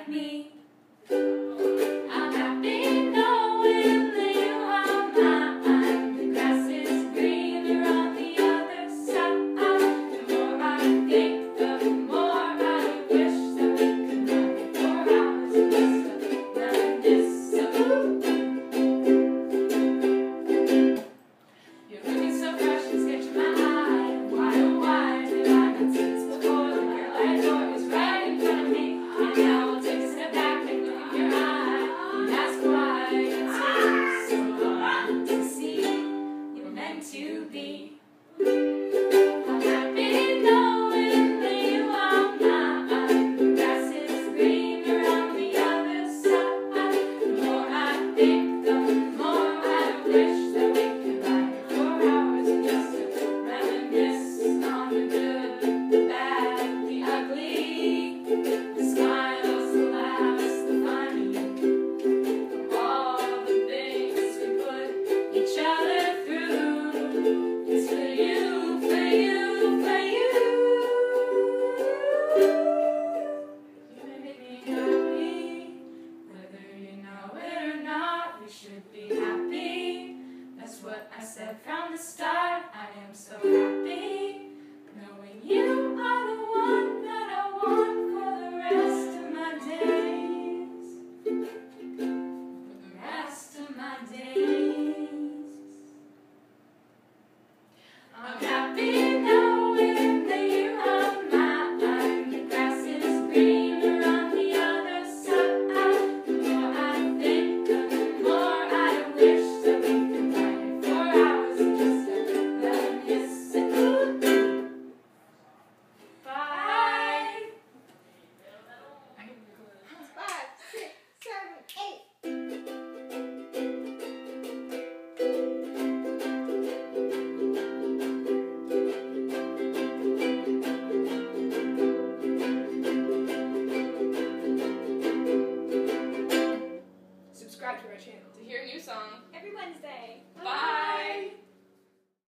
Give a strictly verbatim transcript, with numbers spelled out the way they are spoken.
like me. I'm happy knowing that you are mine. The grass is greener on the other side. The more I think, the more I wish that we could ride for hours and just reminisce. You're looking so fresh and catching my eye. Why, oh why did I not see this before? The girl I adore is right in front of me. And now I'll take a step back and look in your eye and ask why it takes so long to see you're meant to be. I'm happy knowing that you are mine. The grass is greener on the other side. The more I think, the more I wish that we could ride for hours and just reminisce on the good, the bad, the ugly, the smiles, the laughs, the funny, all the things we put each other through. It's for you, for you, for you. You make me happy, whether you know it or not. We should be happy. That's what I said from the start. I am so happy knowing you are the one that I want for the rest of my days. For the rest of my days. I'm happy knowing that you are mine. The grass is greener on the other side. The more I think, the more I wish that we could ride for hours and just reminisce. Bye. Five, six, seven, eight. Subscribe to our channel to hear a new song.